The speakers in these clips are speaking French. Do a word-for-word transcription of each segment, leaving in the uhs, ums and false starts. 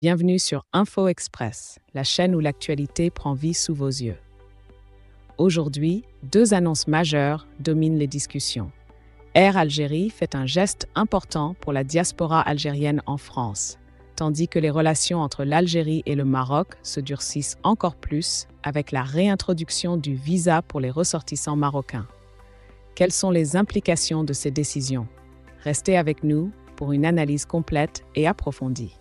Bienvenue sur Info Express, la chaîne où l'actualité prend vie sous vos yeux. Aujourd'hui, deux annonces majeures dominent les discussions. Air Algérie fait un geste important pour la diaspora algérienne en France, tandis que les relations entre l'Algérie et le Maroc se durcissent encore plus avec la réintroduction du visa pour les ressortissants marocains. Quelles sont les implications de ces décisions? Restez avec nous pour une analyse complète et approfondie.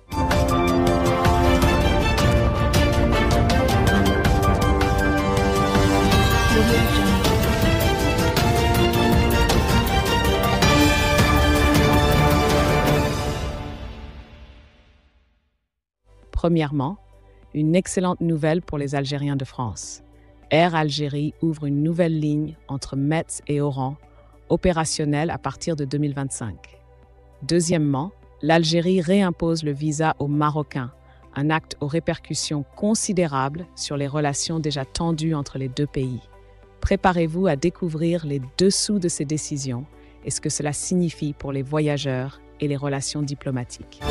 Premièrement, une excellente nouvelle pour les Algériens de France. Air Algérie ouvre une nouvelle ligne entre Metz et Oran, opérationnelle à partir de deux mille vingt-cinq. Deuxièmement, l'Algérie réimpose le visa aux Marocains, un acte aux répercussions considérables sur les relations déjà tendues entre les deux pays. Préparez-vous à découvrir les dessous de ces décisions et ce que cela signifie pour les voyageurs et les relations diplomatiques.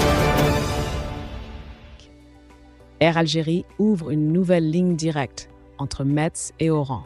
Air Algérie ouvre une nouvelle ligne directe entre Metz et Oran.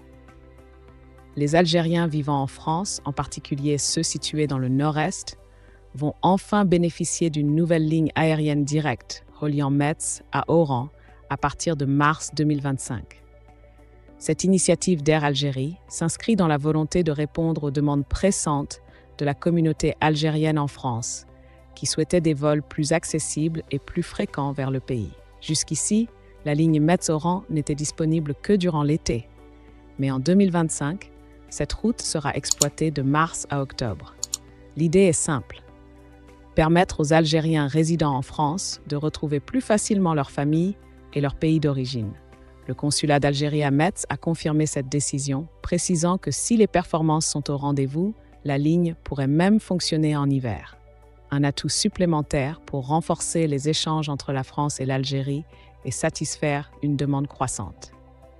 Les Algériens vivant en France, en particulier ceux situés dans le nord-est, vont enfin bénéficier d'une nouvelle ligne aérienne directe reliant Metz à Oran à partir de mars deux mille vingt-cinq. Cette initiative d'Air Algérie s'inscrit dans la volonté de répondre aux demandes pressantes de la communauté algérienne en France, qui souhaitait des vols plus accessibles et plus fréquents vers le pays. Jusqu'ici, la ligne Metz-Oran n'était disponible que durant l'été. Mais en deux mille vingt-cinq, cette route sera exploitée de mars à octobre. L'idée est simple. Permettre aux Algériens résidant en France de retrouver plus facilement leur famille et leur pays d'origine. Le consulat d'Algérie à Metz a confirmé cette décision, précisant que si les performances sont au rendez-vous, la ligne pourrait même fonctionner en hiver. Un atout supplémentaire pour renforcer les échanges entre la France et l'Algérie et satisfaire une demande croissante.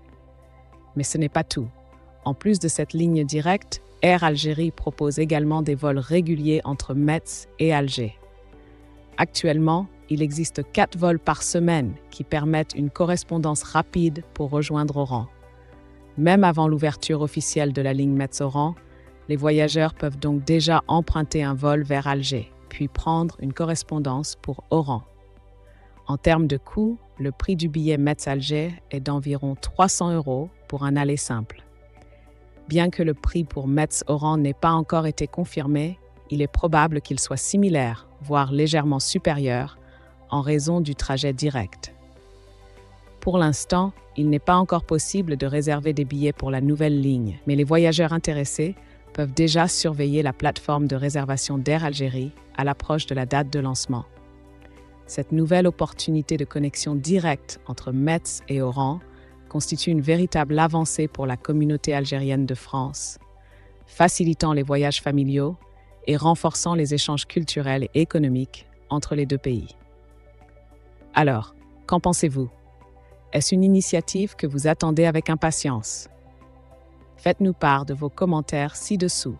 Mais ce n'est pas tout. En plus de cette ligne directe, Air Algérie propose également des vols réguliers entre Metz et Alger. Actuellement, il existe quatre vols par semaine qui permettent une correspondance rapide pour rejoindre Oran. Même avant l'ouverture officielle de la ligne Metz-Oran, les voyageurs peuvent donc déjà emprunter un vol vers Alger, puis prendre une correspondance pour Oran. En termes de coût, le prix du billet Metz-Alger est d'environ trois cents euros pour un aller simple. Bien que le prix pour Metz-Oran n'ait pas encore été confirmé, il est probable qu'il soit similaire, voire légèrement supérieur, en raison du trajet direct. Pour l'instant, il n'est pas encore possible de réserver des billets pour la nouvelle ligne, mais les voyageurs intéressés peuvent déjà surveiller la plateforme de réservation d'Air Algérie à l'approche de la date de lancement. Cette nouvelle opportunité de connexion directe entre Metz et Oran constitue une véritable avancée pour la communauté algérienne de France, facilitant les voyages familiaux et renforçant les échanges culturels et économiques entre les deux pays. Alors, qu'en pensez-vous? Est-ce une initiative que vous attendez avec impatience? Faites-nous part de vos commentaires ci-dessous.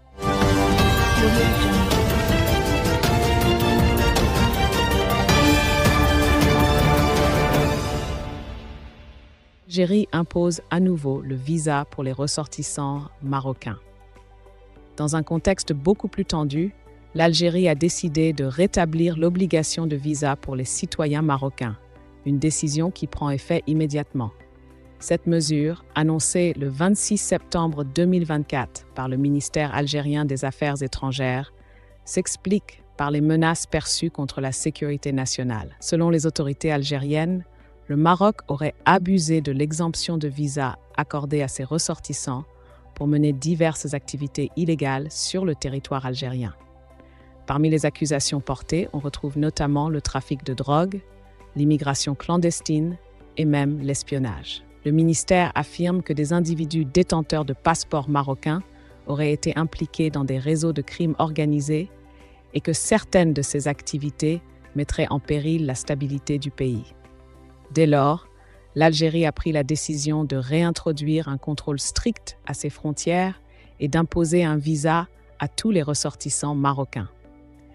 L'Algérie impose à nouveau le visa pour les ressortissants marocains. Dans un contexte beaucoup plus tendu, l'Algérie a décidé de rétablir l'obligation de visa pour les citoyens marocains, une décision qui prend effet immédiatement. Cette mesure, annoncée le vingt-six septembre deux mille vingt-quatre par le ministère algérien des Affaires étrangères, s'explique par les menaces perçues contre la sécurité nationale. Selon les autorités algériennes, le Maroc aurait abusé de l'exemption de visa accordée à ses ressortissants pour mener diverses activités illégales sur le territoire algérien. Parmi les accusations portées, on retrouve notamment le trafic de drogue, l'immigration clandestine et même l'espionnage. Le ministère affirme que des individus détenteurs de passeports marocains auraient été impliqués dans des réseaux de crimes organisés et que certaines de ces activités mettraient en péril la stabilité du pays. Dès lors, l'Algérie a pris la décision de réintroduire un contrôle strict à ses frontières et d'imposer un visa à tous les ressortissants marocains.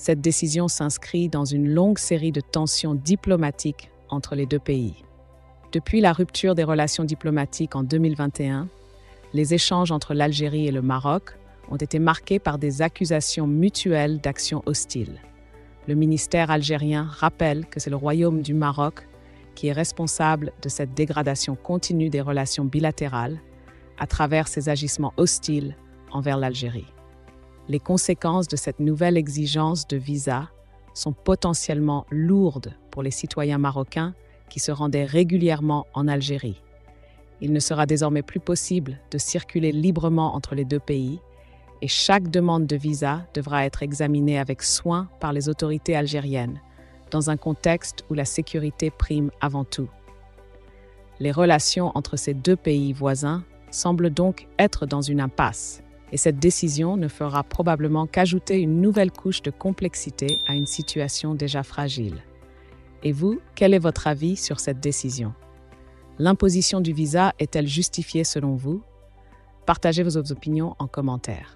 Cette décision s'inscrit dans une longue série de tensions diplomatiques entre les deux pays. Depuis la rupture des relations diplomatiques en deux mille vingt et un, les échanges entre l'Algérie et le Maroc ont été marqués par des accusations mutuelles d'actions hostiles. Le ministère algérien rappelle que c'est le Royaume du Maroc qui est responsable de cette dégradation continue des relations bilatérales à travers ses agissements hostiles envers l'Algérie. Les conséquences de cette nouvelle exigence de visa sont potentiellement lourdes pour les citoyens marocains qui se rendaient régulièrement en Algérie. Il ne sera désormais plus possible de circuler librement entre les deux pays et chaque demande de visa devra être examinée avec soin par les autorités algériennes, dans un contexte où la sécurité prime avant tout. Les relations entre ces deux pays voisins semblent donc être dans une impasse, et cette décision ne fera probablement qu'ajouter une nouvelle couche de complexité à une situation déjà fragile. Et vous, quel est votre avis sur cette décision? L'imposition du visa est-elle justifiée selon vous? Partagez vos opinions en commentaire.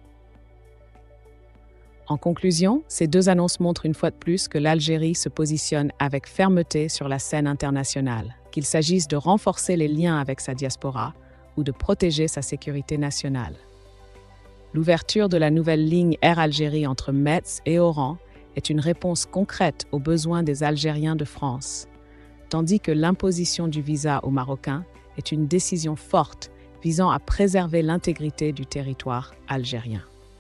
En conclusion, ces deux annonces montrent une fois de plus que l'Algérie se positionne avec fermeté sur la scène internationale, qu'il s'agisse de renforcer les liens avec sa diaspora ou de protéger sa sécurité nationale. L'ouverture de la nouvelle ligne Air Algérie entre Metz et Oran est une réponse concrète aux besoins des Algériens de France, tandis que l'imposition du visa aux Marocains est une décision forte visant à préserver l'intégrité du territoire algérien.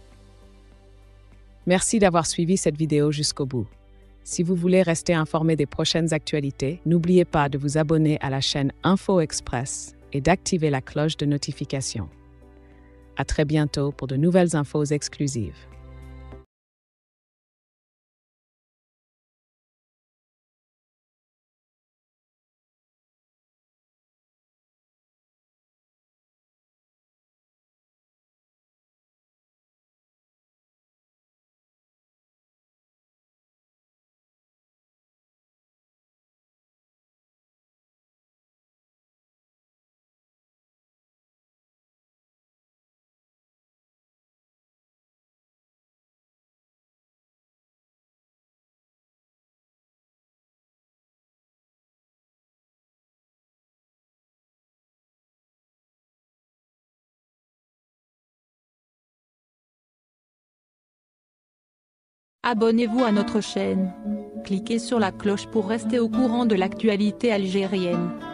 Merci d'avoir suivi cette vidéo jusqu'au bout. Si vous voulez rester informé des prochaines actualités, n'oubliez pas de vous abonner à la chaîne Info Express et d'activer la cloche de notification. À très bientôt pour de nouvelles infos exclusives. Abonnez-vous à notre chaîne. Cliquez sur la cloche pour rester au courant de l'actualité algérienne.